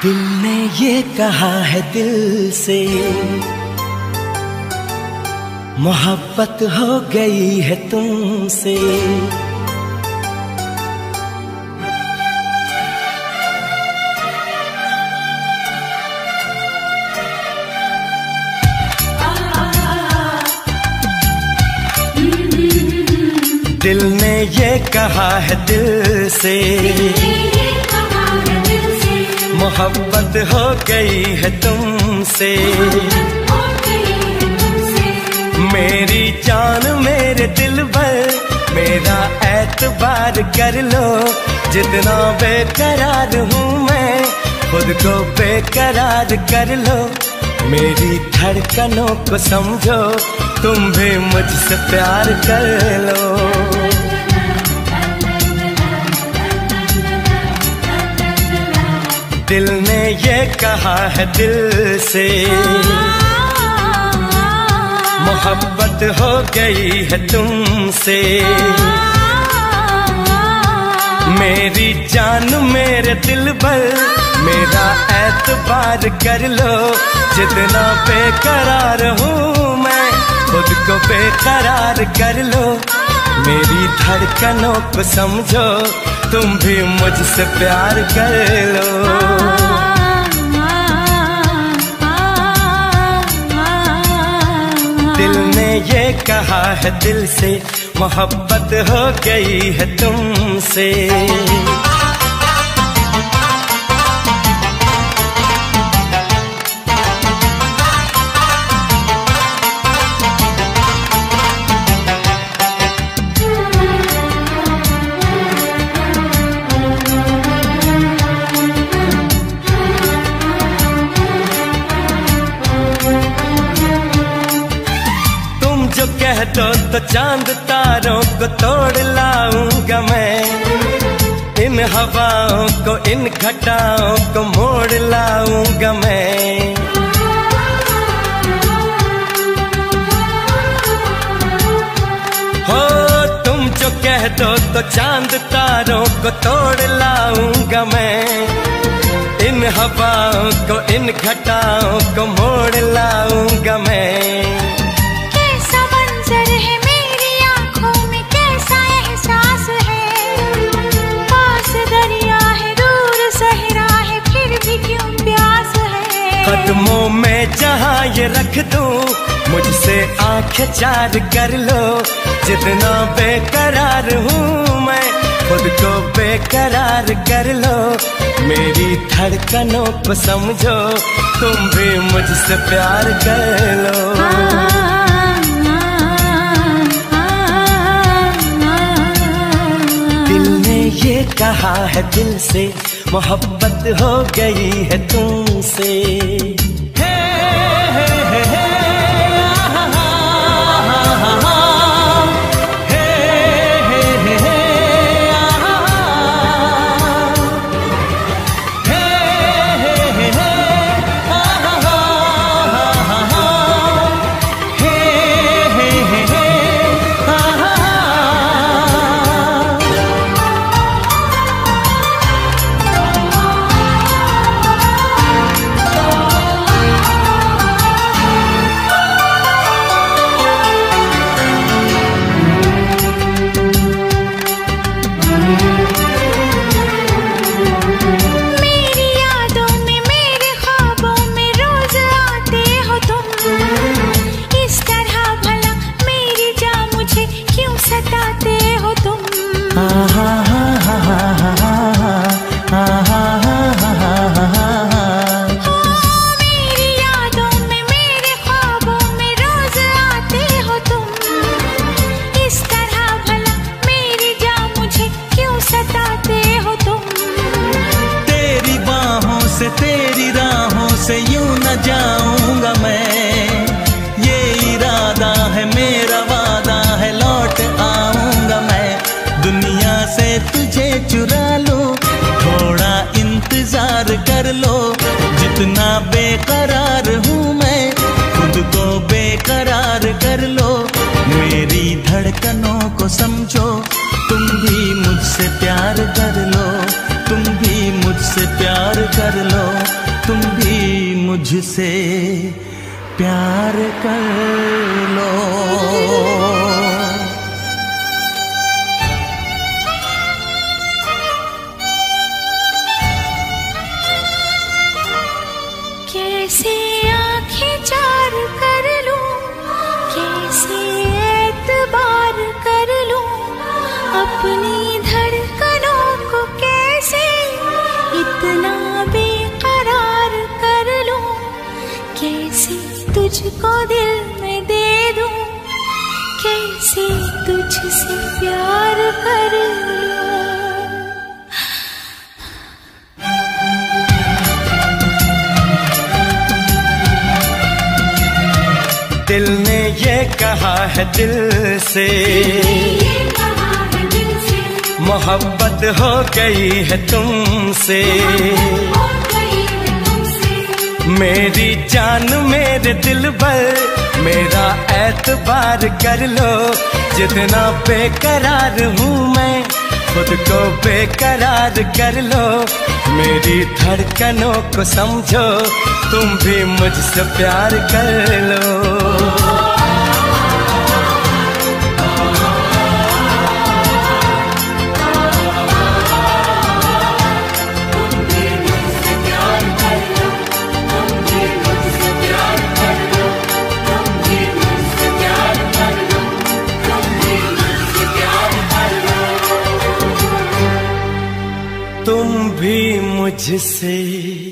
दिल ने ये कहा है दिल से, मोहब्बत हो गई है तुमसे। दिल ने ये कहा है दिल से, मोहब्बत हो गई है तुमसे। मेरी जान मेरे दिल भर, मेरा एतबार कर लो। जितना बेकरार हूँ मैं, खुद को बेकरार कर लो। मेरी धड़कनों को समझो, तुम भी मुझसे प्यार कर लो। दिल ने ये कहा है दिल से, मोहब्बत हो गई है तुमसे। मेरी जान मेरे दिल भर, मेरा एतबार कर लो। जितना बेकरार हूँ मैं, खुद को बेकरार कर लो। मेरी धड़कनों को समझो, तुम भी मुझसे प्यार कर लो। दिल ने ये कहा है दिल से, मोहब्बत हो गई है तुमसे। कह दो तो चांद तारों को तोड़ लाऊंगा मैं। इन हवाओं को, इन घटाओं को मोड़ लाऊंगा मैं। हो तुम जो कह दो तो चांद तारों को तोड़ लाऊंगा मैं। इन हवाओं को, इन घटाओं को मोड़ लाऊंगा मैं। कदमों में जहाँ ये रख दूं, मुझसे आंखें चार कर लो। जितना बेकरार हूँ मैं, खुद को बेकरार कर लो। मेरी धड़कनों को समझो, तुम भी मुझसे प्यार कर लो। दिल ने ये कहा है दिल से, मोहब्बत हो गई है तुमसे। तेरी राहों से यूं न जाऊंगा मैं। ये इरादा है मेरा, वादा है, लौट आऊंगा मैं। दुनिया से तुझे चुरा लो, थोड़ा इंतजार कर लो। जितना बेकरार हूँ मैं, खुद को बेकरार कर लो। मेरी धड़कनों को समझो, तुम भी मुझसे प्यार कर लो। तुम भी मुझसे प्यार कर लो। मुझसे प्यार कर लो। कैसे आंखें चार कर लूं, कैसे एतबार कर लूं, अपनी धड़कनों को कैसे इतना बेकरार कर लूं, कैसे तुझको दिल में दे दूं, कैसे तुझसे प्यार कर लूं। दिल ने ये कहा है दिल से, मोहब्बत हो गई है तुमसे। मेरी जान मेरे दिल पर मेरा एतबार कर लो, जितना बेकरार हूँ मैं खुद को बेकरार कर लो। मेरी धड़कनों को समझो, तुम भी मुझसे प्यार कर लो। तुम भी मुझसे